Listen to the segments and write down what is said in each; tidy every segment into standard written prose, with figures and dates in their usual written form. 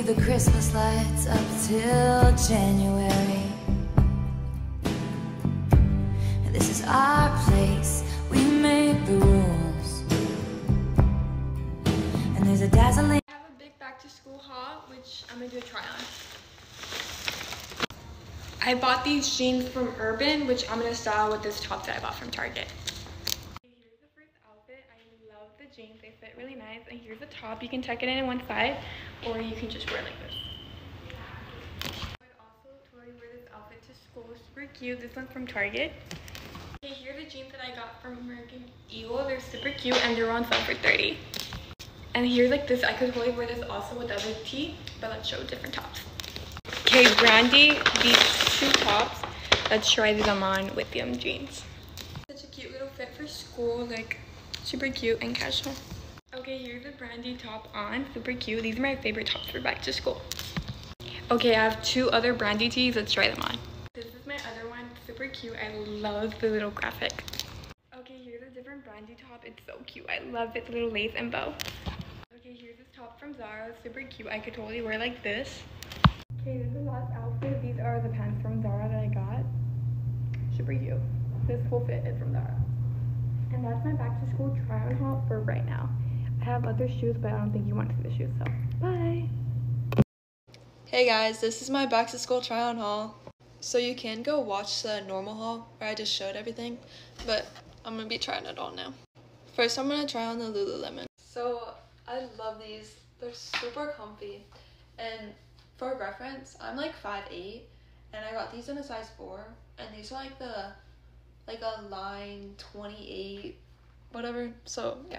leave the Christmas lights up till January. And this is our place, we make the rules. And there's a dazzling... I have a big back to school haul, which I'm gonna do a try on. I bought these jeans from Urban, which I'm gonna style with this top that I bought from Target. Here's the first outfit. I love the jeans, they fit really nice. And here's the top, you can tuck it in one side, or you can just wear it like this. I'd also totally wear this outfit to school, super cute. This one's from Target. Okay, here are the jeans that I got from American Eagle. They're super cute and they're on sale for $30. And here's like this, I could totally wear this also with the other tee, but let's show different tops. Okay, Brandy, these two tops, let's try them on with them jeans. Such a cute little fit for school, like super cute and casual. Okay, here's the Brandy top on, super cute. These are my favorite tops for back to school. Okay, I have two other Brandy tees, let's try them on. This is my other one, super cute. I love the little graphic. Okay, here's a different Brandy top, it's so cute. I love it, the little lace and bow. Okay, here's this top from Zara, super cute. I could totally wear like this. Okay, this is the last outfit. These are the pants from Zara that I got. Super cute. This whole fit is from Zara. And that's my back to school try on haul for right now. I have other shoes, but I don't think you want to see the shoes, so bye. Hey guys, this is my back to school try on haul. So you can go watch the normal haul where I just showed everything, but I'm gonna be trying it on now. First, I'm gonna try on the Lululemon. So I love these. They're super comfy, and for reference, I'm like 5'8", and I got these in a size 4, and these are like a line 28, whatever, so yeah.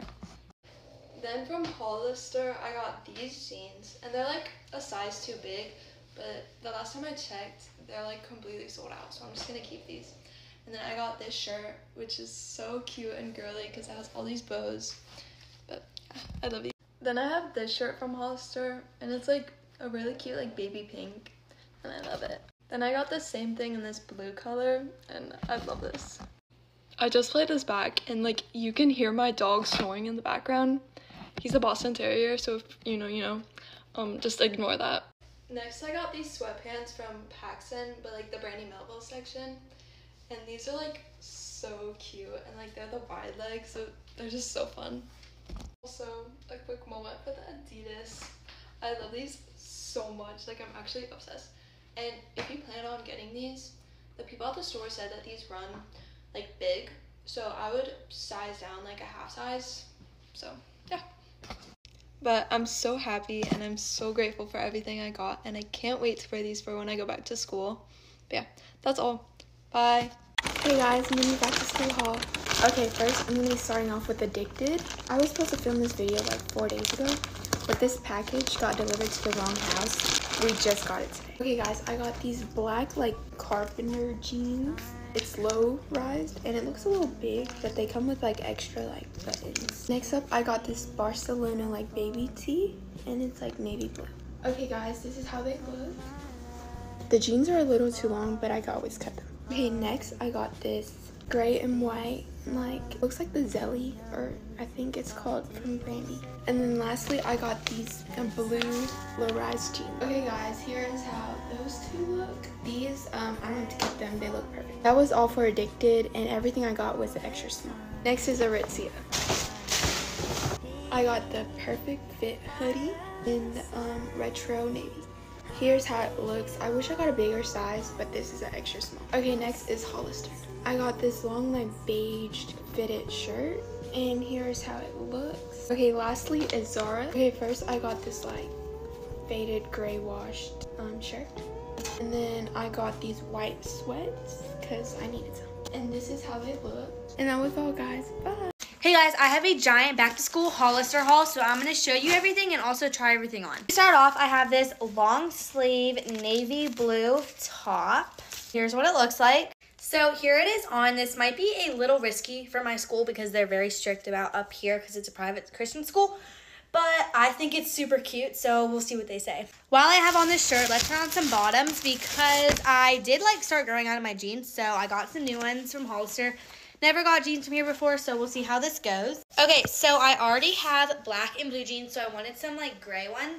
Then from Hollister, I got these jeans, and they're like a size too big, but the last time I checked, they're like completely sold out, so I'm just gonna keep these. And then I got this shirt, which is so cute and girly because it has all these bows, but I love these. Then I have this shirt from Hollister, and it's like a really cute like baby pink, and I love it. Then I got the same thing in this blue color, and I love this. I just played this back, and like you can hear my dog snoring in the background. He's a Boston Terrier, so if you know, just ignore that. Next, I got these sweatpants from pacsu, but like the Brandy Melville section, and these are like so cute, and like they're the wide legs, so they're just so fun. Also, a quick moment for the Adidas. I love these so much, like I'm actually obsessed. And if you plan on getting these, the people at the store said that these run like big, so I would size down like a half size, so yeah. But I'm so happy and I'm so grateful for everything I got, and I can't wait to wear these for when I go back to school. But yeah, that's all. Bye. Hey guys, I'm gonna be back to school haul. Okay, first I'm gonna be starting off with Addicted. I was supposed to film this video like 4 days ago, but this package got delivered to the wrong house. We just got it today. Okay guys, I got these black like carpenter jeans. It's low rised and it looks a little big, but they come with like extra like buttons. Next up, I got this Barcelona like baby tee, and it's like navy blue. Okay guys, this is how they look. The jeans are a little too long, but I could always cut them. Okay, next I got this gray and white, like looks like the Zelly, or I think it's called, from Brandy. And then lastly, I got these blue low-rise jeans. Okay guys, here is how those two look. These I don't have to keep them, they look perfect. That was all for Addicted, and everything I got was the extra small. Next is Aritzia. I got the Perfect Fit hoodie in retro navy. Here's how it looks. I wish I got a bigger size, but this is an extra small. Okay, next is Hollister. I got this long like beige fitted shirt, and here's how it looks. Okay, lastly is Zara. Okay, first I got this like faded gray washed shirt, and then I got these white sweats because I needed some. And this is how they look. And that was all guys, bye. Hey guys, I have a giant back to school Hollister haul, so I'm going to show you everything and also try everything on. To start off, I have this long sleeve navy blue top. Here's what it looks like. So here it is on. This might be a little risky for my school because they're very strict about up here because it's a private Christian school, but I think it's super cute, so we'll see what they say. While I have on this shirt, let's try on some bottoms because I did like start growing out of my jeans, so I got some new ones from Hollister. Never got jeans from here before, so we'll see how this goes. Okay, so I already have black and blue jeans, so I wanted some like gray ones.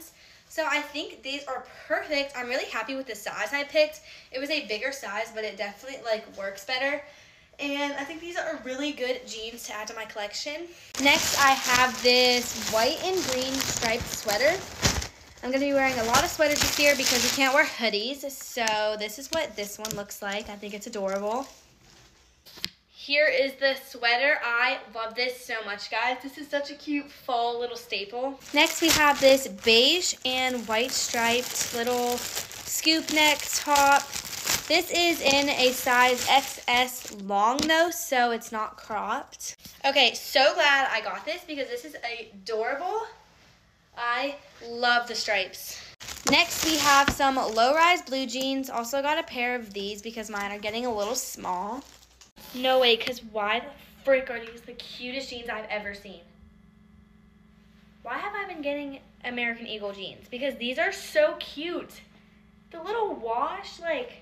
So I think these are perfect. I'm really happy with the size I picked. It was a bigger size, but it definitely like works better. And I think these are really good jeans to add to my collection. Next, I have this white and green striped sweater. I'm going to be wearing a lot of sweaters this year because we can't wear hoodies. So this is what this one looks like. I think it's adorable. Here is the sweater. I love this so much, guys. This is such a cute fall little staple. Next, we have this beige and white striped little scoop neck top. This is in a size XS long though, so it's not cropped. Okay, so glad I got this because this is adorable. I love the stripes. Next, we have some low-rise blue jeans. Also got a pair of these because mine are getting a little small. No way, because why the frick are these the cutest jeans I've ever seen? Why have I been getting American Eagle jeans? Because these are so cute. The little wash, like,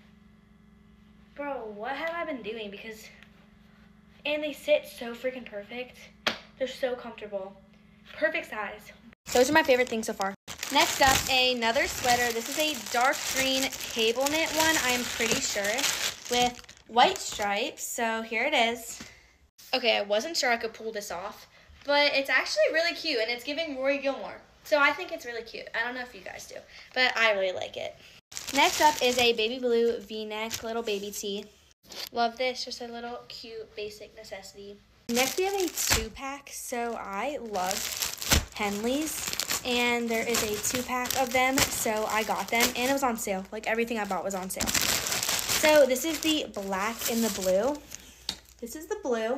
bro, what have I been doing? Because, and they sit so freaking perfect. They're so comfortable. Perfect size. Those are my favorite things so far. Next up, another sweater. This is a dark green cable knit one, I am pretty sure, with white stripes, so here it is. Okay, I wasn't sure I could pull this off, but it's actually really cute, and it's giving Rory Gilmore. So I think it's really cute. I don't know if you guys do, but I really like it. Next up is a baby blue V-neck little baby tee. Love this, just a little cute basic necessity. Next we have a 2-pack, so I love Henleys, and there is a 2-pack of them, so I got them, and it was on sale. Like everything I bought was on sale. So this is the black and the blue. This is the blue,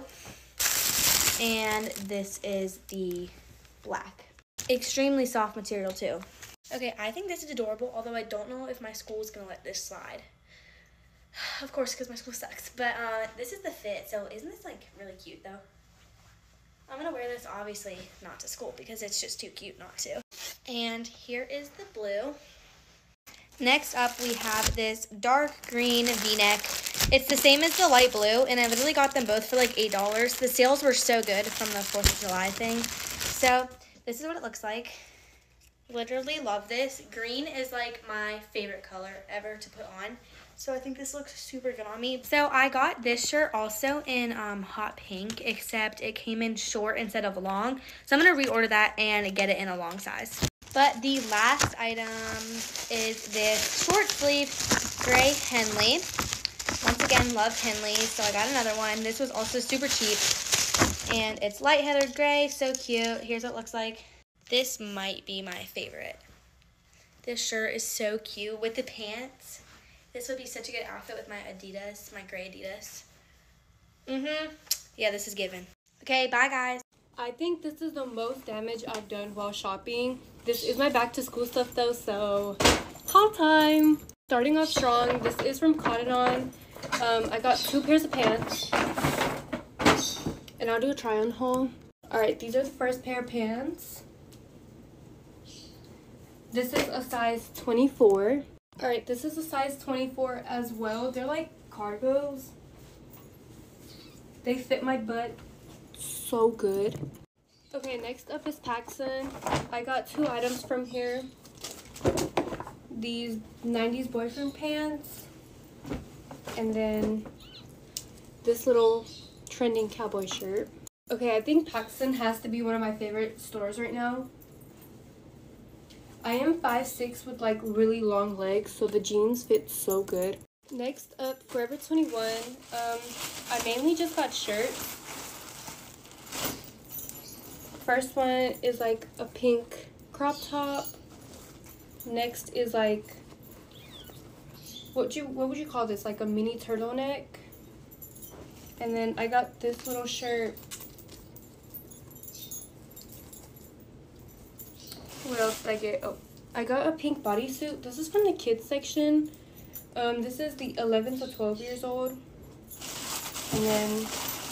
and this is the black. Extremely soft material too. Okay, I think this is adorable, although I don't know if my school is gonna let this slide. Of course, because my school sucks. But this is the fit, so isn't this like really cute though? I'm gonna wear this obviously not to school because it's just too cute not to. And here is the blue. Next up, we have this dark green V-neck. It's the same as the light blue, and I literally got them both for like $8. The sales were so good from the 4th of July thing. So this is what it looks like. Literally love this. Green is like my favorite color ever to put on. So I think this looks super good on me. So I got this shirt also in hot pink, except it came in short instead of long. So I'm going to reorder that and get it in a long size. But the last item is this short sleeve gray Henley. Once again, love Henley, so I got another one. This was also super cheap. And it's light heathered gray, so cute. Here's what it looks like. This might be my favorite. This shirt is so cute with the pants. This would be such a good outfit with my Adidas, my gray Adidas. Yeah, this is given. Okay, bye guys. I think this is the most damage I've done while shopping. This is my back to school stuff though, so haul time. Starting off strong, this is from Cotton On. I got 2 pairs of pants, and I'll do a try on haul. Alright, these are the first pair of pants. This is a size 24. Alright, this is a size 24 as well. They're like cargos. They fit my butt so good. Okay, next up is pacsu. I got 2 items from here. These 90s boyfriend pants, and then this little trending cowboy shirt. Okay, I think pacsu has to be one of my favorite stores right now. I am 5'6" with like really long legs, so the jeans fit so good. Next up, Forever 21. I mainly just got shirts. First one is like a pink crop top. Next is like, what would you call this? Like a mini turtleneck. And then I got this little shirt. What else did I get? Oh, I got a pink bodysuit. This is from the kids section. This is the 11 to 12 years old. And then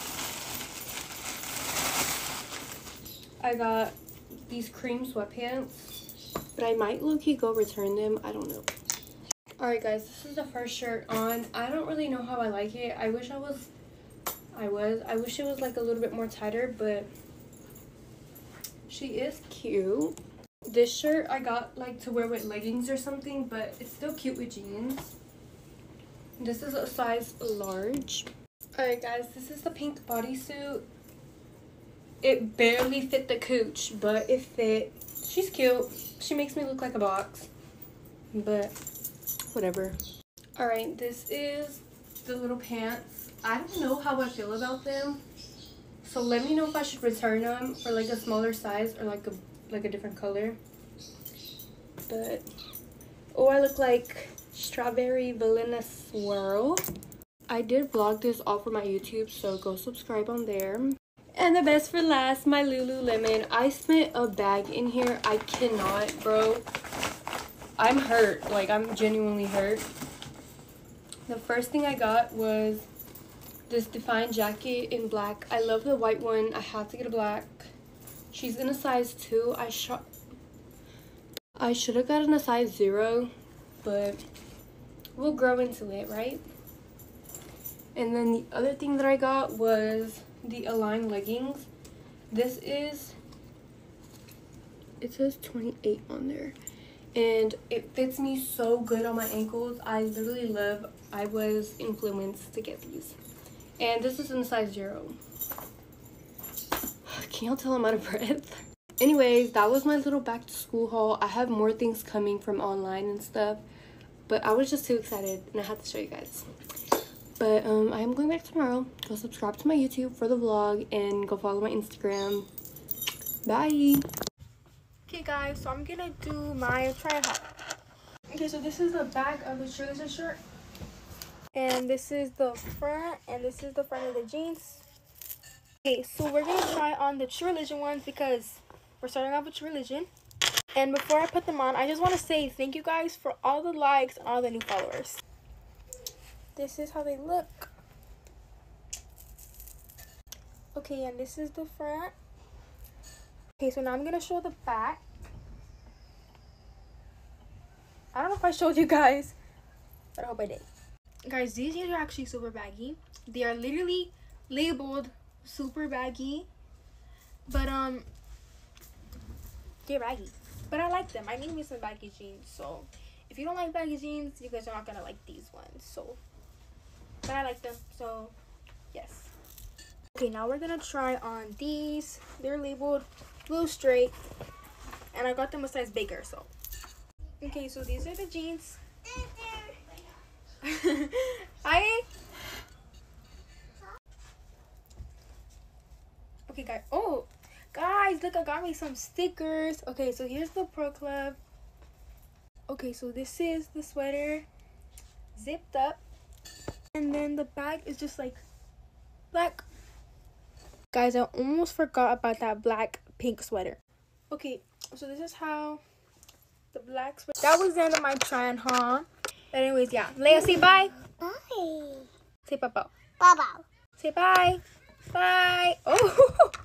I got these cream sweatpants, but I might low-key go return them. I don't know. Alright guys, this is the first shirt on. I don't really know how I like it. I wish it was like a little bit more tighter, but she is cute. This shirt I got like to wear with leggings or something, but it's still cute with jeans. This is a size large. Alright guys, this is the pink bodysuit. It barely fit the cooch, but it fit. She's cute. She makes me look like a box, but whatever. Alright, this is the little pants. I don't know how I feel about them, so let me know if I should return them for like a smaller size or like a different color. But oh, I look like strawberry vanilla swirl. I did vlog this all for my YouTube, so go subscribe on there. And the best for last, my Lululemon. I spent a bag in here. I cannot, bro. I'm hurt. Like, I'm genuinely hurt. The first thing I got was this Define jacket in black. I love the white one. I have to get a black. She's in a size 2. I should have gotten a size 0, but we'll grow into it, right? And then the other thing that I got was the Align leggings. This is, it says 28 on there, and it fits me so good on my ankles. I literally love, I was influenced to get these, and this is in size 0. Can y'all tell I'm out of breath? Anyways, that was my little back to school haul. I have more things coming from online and stuff, but I was just too excited and I had to show you guys. But I am going back tomorrow. Go subscribe to my YouTube for the vlog and go follow my Instagram. Bye. Okay guys, so I'm gonna do my try haul. Okay, so this is the back of the cheerleader shirt, and this is the front, and this is the front of the jeans. Okay, so we're gonna try on the True Religion ones because we're starting off with True Religion. And before I put them on, I just want to say thank you guys for all the likes and all the new followers. This is how they look. Okay, and this is the front. Okay, so now I'm gonna show the back. I don't know if I showed you guys, but I hope I did. Guys, these jeans are actually super baggy. They are literally labeled super baggy, but they're baggy, but I like them. I need me some baggy jeans, so if you don't like baggy jeans, you guys are not gonna like these ones. So, but I like them, so yes. Okay, now we're gonna try on these. They're labeled blue straight, and I got them a size bigger. So okay, so these are the jeans. Hi. Okay, guys. Oh, guys, look, I got me some stickers. Okay, so here's the Pro Club. Okay, so this is the sweater zipped up, and then the bag is just like black. Guys, I almost forgot about that black pink sweater. Okay, so this is how the black sweater. That was the end of my try on haul. But anyways, yeah. Leia, say bye. Bye. Say bye-bye. Bye-bye. Say bye. Bye. Oh.